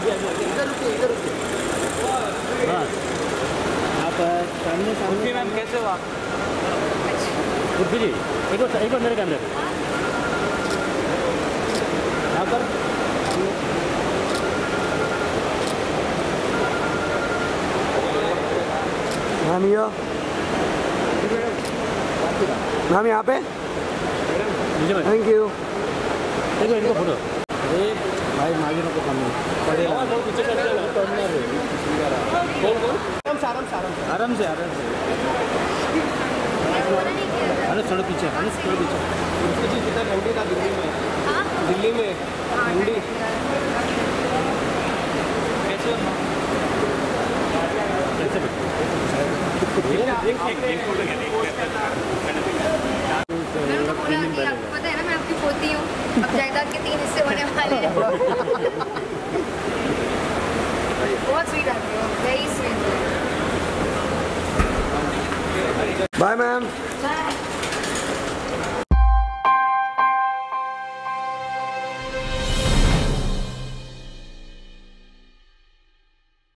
इधर रुकिए। हाँ आप सामने मैम कैसे हो आप? जी एक बार मेरे कैमरे पे यहाँ पर मैम यहाँ पे थैंक यू। देखो इनको फोटो। अरे भाई मांगे को कम पड़े आराम से अरे थोड़ा पीछे कितना ठंडी था दिल्ली में ठंडी कैसे आपको पता है ना मैं आपकी पोती हूँ। अब जायदाद के 3 हिस्से होने वाले हैं। बहुत स्वीट आती हो, very sweet. Bye ma'am. Bye.